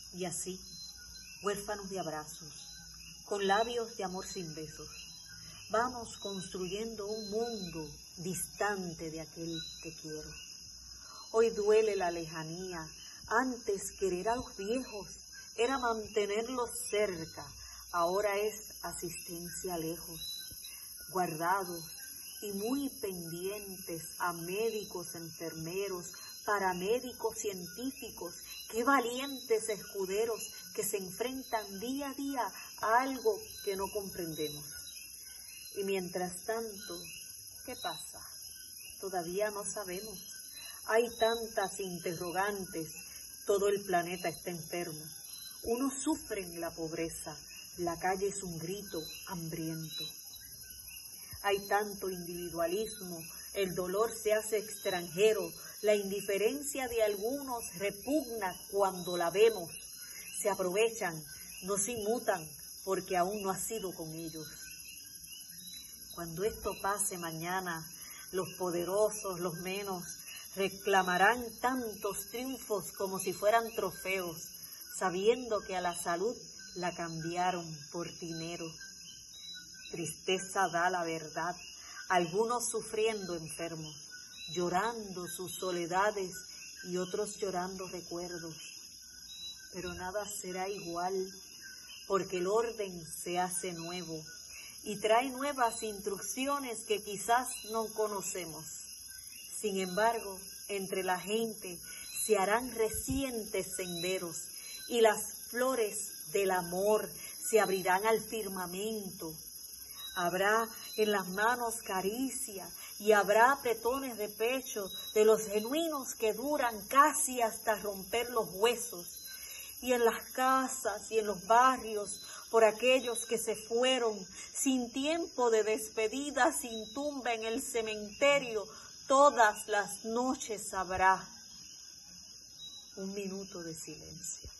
Y así, huérfanos de abrazos, con labios de amor sin besos, vamos construyendo un mundo distante de aquel te quiero. Hoy duele la lejanía, antes querer a los viejos era mantenerlos cerca, ahora es asistencia lejos, guardados y muy pendientes a médicos, enfermeros, paramédicos, científicos, qué valientes escuderos que se enfrentan día a día a algo que no comprendemos. Y mientras tanto, ¿qué pasa? Todavía no sabemos. Hay tantas interrogantes, todo el planeta está enfermo. Unos sufren la pobreza, la calle es un grito hambriento. Hay tanto individualismo, el dolor se hace extranjero, la indiferencia de algunos repugna cuando la vemos. Se aprovechan, nos inmutan porque aún no ha sido con ellos. Cuando esto pase mañana, los poderosos, los menos, reclamarán tantos triunfos como si fueran trofeos, sabiendo que a la salud la cambiaron por dinero. Tristeza da la verdad, algunos sufriendo enfermos, llorando sus soledades y otros llorando recuerdos. Pero nada será igual, porque el orden se hace nuevo y trae nuevas instrucciones que quizás no conocemos. Sin embargo, entre la gente se harán recientes senderos y las flores del amor se abrirán al firmamento. Habrá en las manos caricia y habrá apretones de pecho de los genuinos que duran casi hasta romper los huesos. Y en las casas y en los barrios, por aquellos que se fueron sin tiempo de despedida, sin tumba en el cementerio, todas las noches habrá un minuto de silencio.